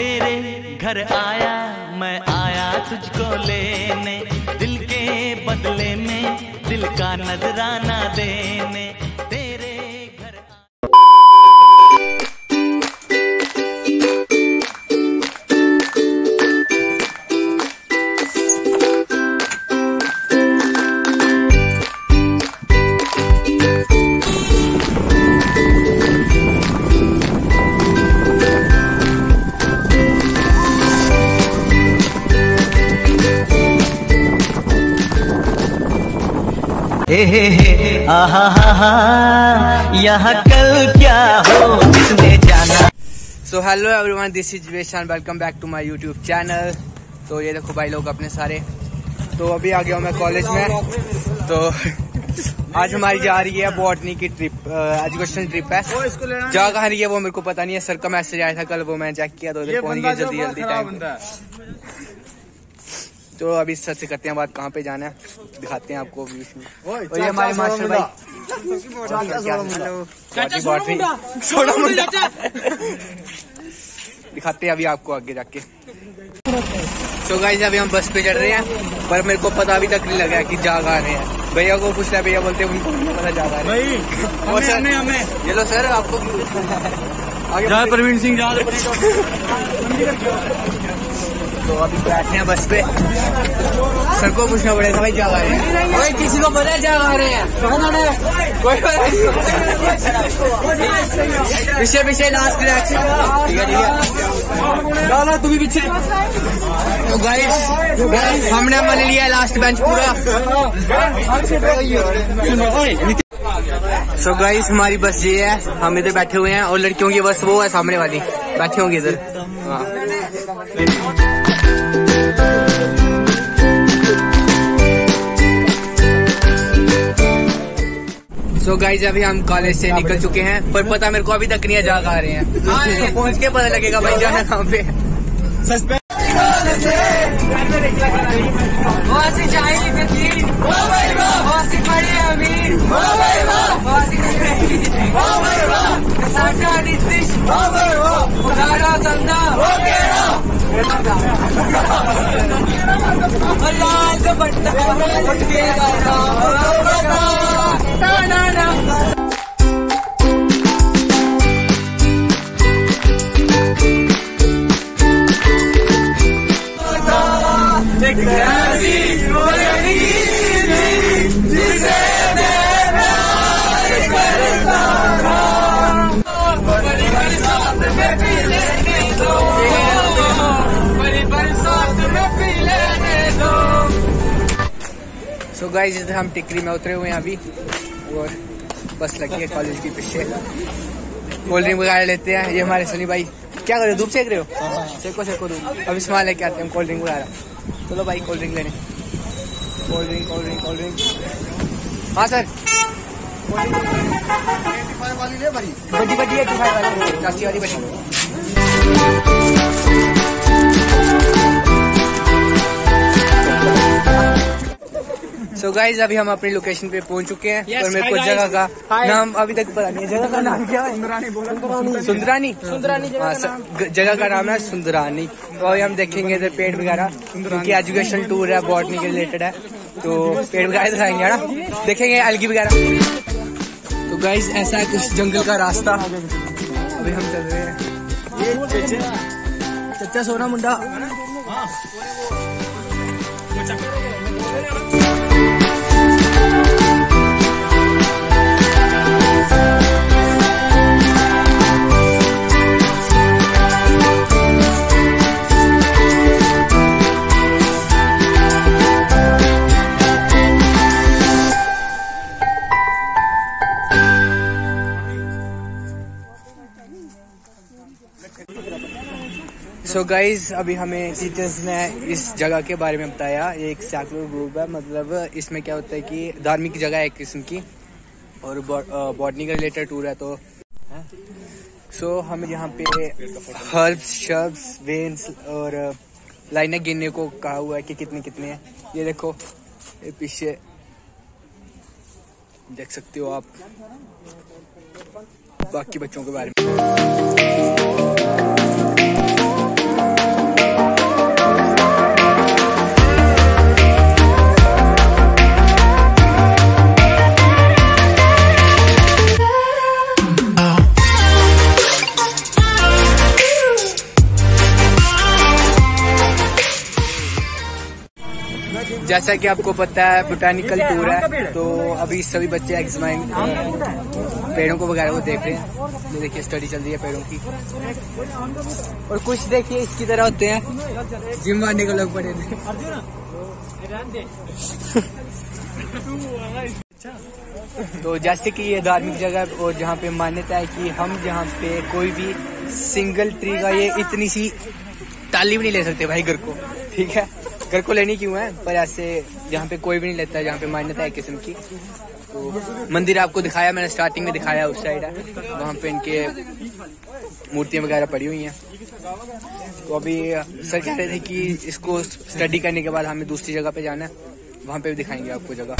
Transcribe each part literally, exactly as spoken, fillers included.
तेरे घर आया, मैं आया तुझको लेने, दिल के बदले में दिल का नजराना देने। तेरे घर हे हे हे आहा हा हा, यहाँ कल क्या हो किसने जाना। So hello everyone, this is Veshan, welcome back to my YouTube channel. तो ये देखो भाई लोग अपने सारे, तो अभी आ गया हूँ मैं कॉलेज में। तो आज हमारी जा रही है बॉटनी की ट्रिप, एजुकेशन ट्रिप है। जगह कहाँ रही है वो मेरे को पता नहीं है, सर का मैसेज आया था कल, वो मैंने चेक किया तो उधर पहुंच गया जल्दी जल्दी टाइम। तो अभी सर से करते हैं बात, कहाँ पे जाना है दिखाते हैं आपको। और ये हमारे मास्टर भाई सोडा मुंडा दिखाते हैं अभी आपको आगे जाके। तो गाइस अभी हम बस पे चढ़ रहे हैं, पर मेरे को पता अभी तक नहीं लगा कि जाग आ रहे हैं। भैया को पूछ रहा है, भैया बोलते हैं उनको नहीं पता जाग आ रहे हैं। और सर हमें ये लो सर आपको आगे प्रवीण सिंह जा तो अभी बैठे हैं बस पे, सर को पूछना पड़ेगा भाई जा रहे हैं। कोई किसी को पता है जा रहे हैं, पीछे पीछे लास्ट रिएक्शन। ठीक है ठीक है, तू भी पीछे। तो गाइस हमने मान लिया लास्ट बेंच पूरा। सो so गाइस हमारी बस ये है, हम इधर बैठे हुए हैं और लड़कियों की बस वो है सामने वाली, बैठे होंगे इधर। सो so गाइस अभी हम कॉलेज से निकल चुके हैं, पर पता मेरे को अभी तक नहीं है जा आ रहे हैं। तो पहुंच के पता लगेगा भाई जाना कहाँ पे। सो गाइस इधर हम टिकरी में उतरे हुए हैं अभी, और बस लगी है कॉलेज के पीछे। कोल्ड ड्रिंक वगैरह लेते हैं। ये हमारे सनी भाई क्या कर रहे हो, धूप सेक रहे हो? सेको सेको धूप। अभी सामान लेके आते हैं कोल्ड ड्रिंक वगैरह। चलो भाई कोल्ड ड्रिंक लेने, cold drink cold drink cold drink. हाँ सर बड़ी बड़ी है, चाची वाली बड़ी। सो so गाइज अभी हम अपनी लोकेशन पे पहुंच चुके हैं। yes, और मेरे को जगह का नाम अभी तक पता नहीं है। जगह का नाम क्या है? सुंदरानी। सुंदरानी जगह का नाम है सुंदरानी। तो अभी हम देखेंगे इधर पेड़ वगैरह, क्योंकि एजुकेशन टूर है, बॉटनी के रिलेटेड है, तो पेड़ वगैरह दिखाएंगे ना, देखेंगे अलगी वगैरह। तो गाइज ऐसा है कुछ जंगल का रास्ता। अभी हम चल रहे हैं। चचा सोना मुंडा। सो so गाइज अभी हमें टीचर्स ने इस जगह के बारे में बताया। ये एक सेकुलर ग्रुप है, मतलब इसमें क्या होता है कि धार्मिक जगह है एक किस्म की, और बॉटनी का रिलेटेड टूर है। तो सो so, हमें यहाँ पे हर्ब्स, शर्ब्स, वेन्स और लाइनें गिनने को कहा हुआ है कि कितने कितने हैं। ये देखो ये पीछे देख सकते हो आप बाकी बच्चों के बारे में। जैसा कि आपको पता है बोटानिकल टूर है, तो अभी सभी बच्चे एग्जामाइन पेड़ों को वगैरह को देख रहे हैं। ये देखिए स्टडी चल रही है पेड़ों की। और कुछ देखिए इसकी तरह होते हैं, जिम मारने को लोग पड़े थे। तो जैसे कि ये धार्मिक जगह और जहाँ पे मान्यता है कि हम जहाँ पे कोई भी सिंगल ट्री का ये इतनी सी टाली भी नहीं ले सकते भाई घर को, ठीक है। घर को लेनी क्यों है, पर ऐसे जहाँ पे कोई भी नहीं लेता है, जहाँ पे मान्यता है किस्म की। तो मंदिर आपको दिखाया मैंने, स्टार्टिंग में दिखाया, उस साइड है, वहाँ पे इनके मूर्तियाँ वगैरह पड़ी हुई हैं। तो अभी सर कह रहे थे कि इसको स्टडी करने के बाद हमें दूसरी जगह पे जाना है, वहाँ पे भी दिखाएंगे आपको जगह।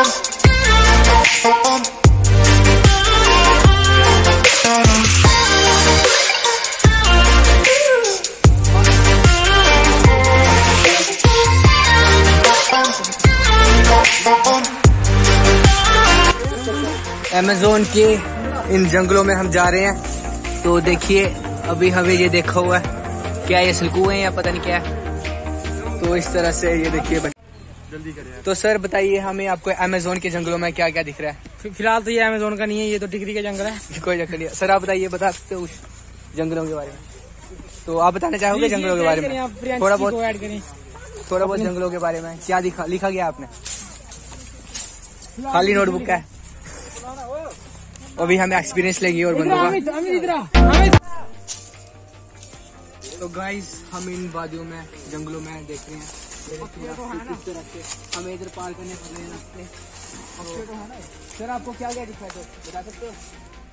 अमेज़न के इन जंगलों में हम जा रहे हैं। तो देखिए अभी हमें ये देखा हुआ है, क्या ये सलकू है या पता नहीं क्या है। तो इस तरह से ये देखिए, जल्दी करिए। तो सर बताइए हमें, आपको अमेज़न के जंगलों में क्या क्या दिख रहा है? फिलहाल तो ये अमेज़न का नहीं है, ये तो टिकरी का जंगल है। कोई चक्कर नहीं। सर आप बताइए, बता सकते हो उस जंगलों के बारे में? तो आप बताना चाहोगे जंगलों के बारे में थोड़ा बहुत? थोड़ा बहुत जंगलों के बारे में क्या दिखा लिखा गया आपने? खाली नोटबुक का है। अभी हमें एक्सपीरियंस लेगी और बंदों का। तो गाइस हम इन वादियों में जंगलों में देख रहे हैं, हमें इधर पार करने पड़ रहे हैं रास्ते। सर आपको क्या क्या दिखा है, तो बता सकते हो?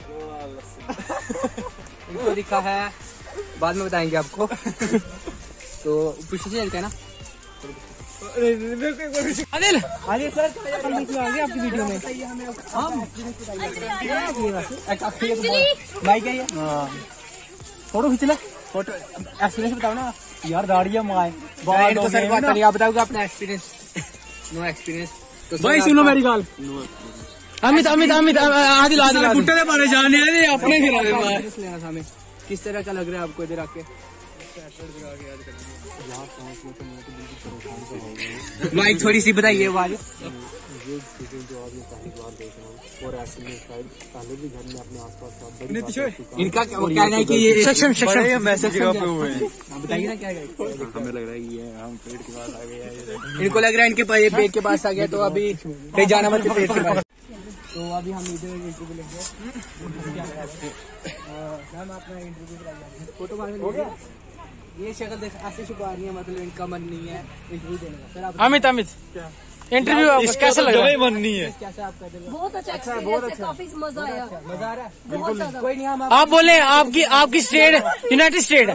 इनको दिखा है, बाद में बताएंगे आपको। तो पीछे से चलते हैं ना। आदिल आदिल सर आपकी वीडियो में भाई क्या है? फोटो खींच ले, फोटो एक्सपीरियंस बताओ ना यार। दाढ़ियाँ मंगाए तो सर बात नहीं, आप बताओगे अपना एक्सपीरियंस? नो एक्सपीरियंस तो भाई सुनो मेरी गाल। अमित अमित अमित आदिल आदिल गुट्टे से मारे जाने हैं अपने खिला लेना था हमें। किस तरह का लग रहा है आपको इधर आके? माइक थोड़ी सी बताइए आवाज। इनका कहना है कि ये सक्षम सक्षम मैसेज जगह पे हुए हैं। बताइए ना क्या हमें लग रहा है ये हम पेड़ के पास आ गए हैं। इनको लग रहा है इनके पास ये पेड़ के पास आ गया, तो अभी कहीं जाना मत पेड़ के पास। तो अभी हम इधर इंटरव्यू लेंगे। मैम अपना इंटरव्यू फोटो हो गया। ये शक्ल देख ऐसे छुपा रही है, मतलब इनका मन नहीं है इंटरव्यू देने का। सर आप अमित अमित इंटरव्यू कैसा लग रहा है? मन नहीं है। कैसा आप कहते हैं? बहुत अच्छा, अच्छा बहुत अच्छा, काफी मजा आया। मजा आ रहा है? बिल्कुल। कोई नहीं, हम आप बोले आपकी आपकी स्टेट यूनाइटेड स्टेट है।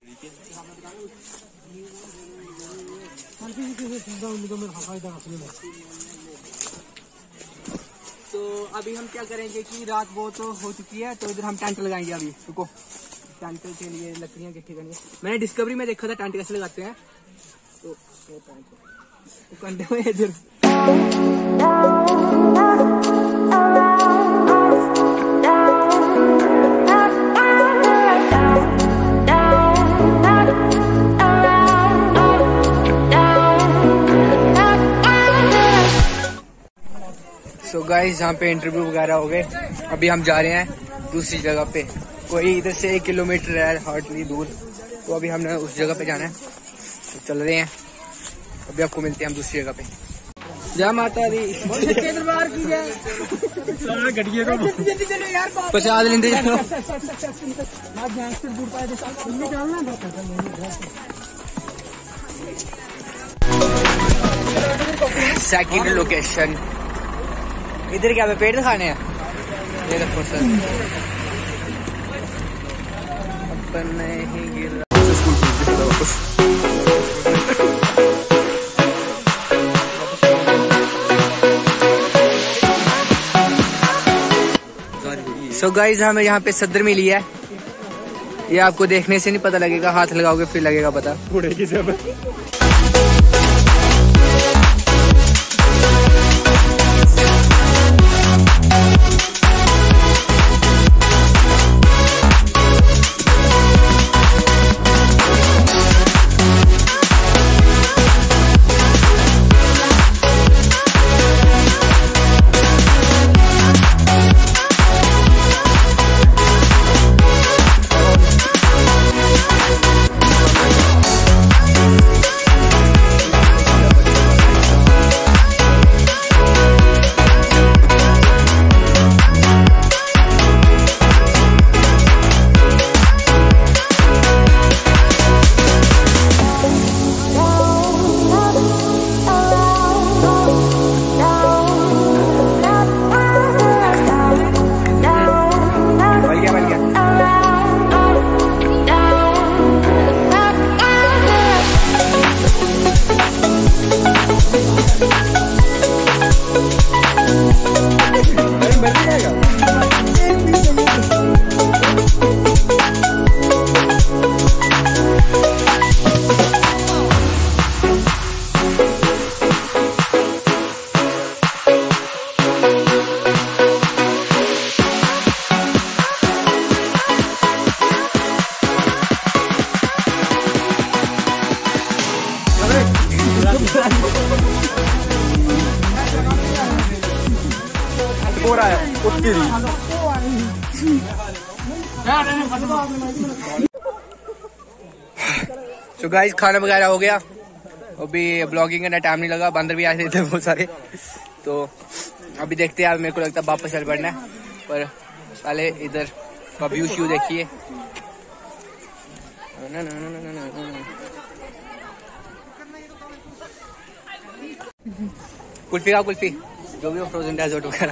तो अभी हम क्या करेंगे कि रात बहुत हो चुकी है, तो इधर हम टेंट लगाएंगे। अभी रुको, टेंट के लिए लकड़ियाँ इकट्ठी करनी है। मैंने डिस्कवरी में देखा था टेंट कैसे लगाते हैं। तो कंधे में इधर सो गाइस यहाँ पे इंटरव्यू वगैरह हो गए। अभी हम जा रहे हैं दूसरी जगह पे, कोई इधर से एक किलोमीटर है हार्डली दूर। तो अभी हमने उस जगह पे जाना है, तो चल रहे हैं। अभी आपको मिलते हैं हम दूसरी जगह पे। जय माता दी। प्रसाद लेंदे जाओ। सेकंड लोकेशन इधर क्या पेड़ दिखाने हैं? ये देखो सर, अपन नहीं गिर रहा। सो गाइज हमें यहाँ पे सदर मिली है। ये आपको देखने से नहीं पता लगेगा, हाथ लगाओगे फिर लगेगा पता। सो गाइस खाना वगैरह हो गया, अभी ब्लॉगिंग करना टाइम नहीं लगा, बंदर भी आए थे बहुत सारे, तो अभी देखते हैं। मेरे को लगता है वापस चल पड़ना है, पर पहले इधर का व्यू श्यू देखिए। कुल्फी का कुल्फी जो भी हो, फ्रोजन डेजर्ट वगैरह।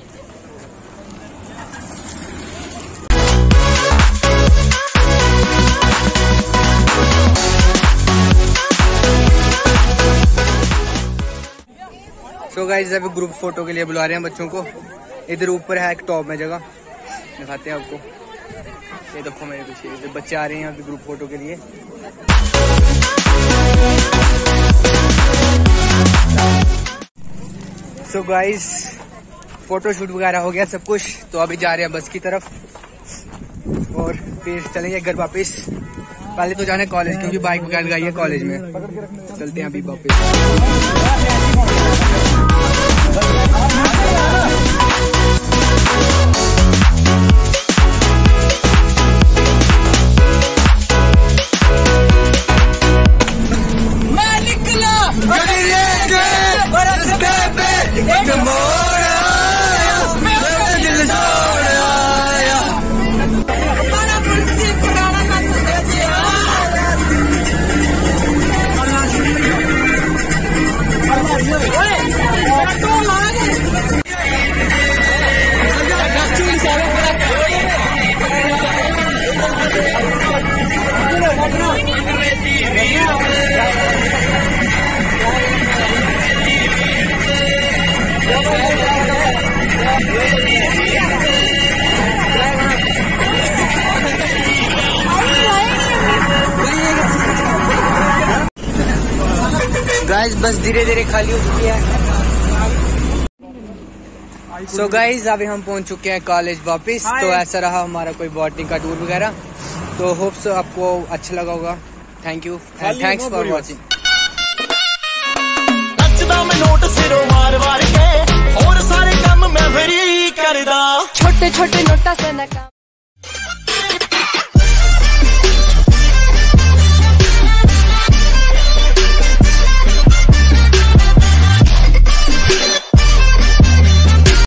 सो गाइस अभी ग्रुप फोटो के लिए बुला रहे हैं बच्चों को। इधर ऊपर है एक टॉप में जगह, दिखाते हैं आपको। ये देखो मेरे पीछे इधर बच्चे आ रहे हैं अभी ग्रुप फोटो के लिए। सो गाइस फोटो शूट वगैरह हो गया सब कुछ, तो अभी जा रहे हैं बस की तरफ और फिर चलेंगे घर वापस। पहले तो जाना है कॉलेज, क्योंकि बाइक वगैरह लगाई है कॉलेज में। चलते हैं अभी वापस। गाइस बस धीरे धीरे खाली हो चुकी है। सो गाइस अभी हम पहुंच चुके हैं कॉलेज वापस। तो ऐसा रहा हमारा कोई बॉटनी का टूर वगैरह। तो होप सो आपको अच्छा लगा होगा। Thank you and thanks for watching. छोटे छोटे नोटा से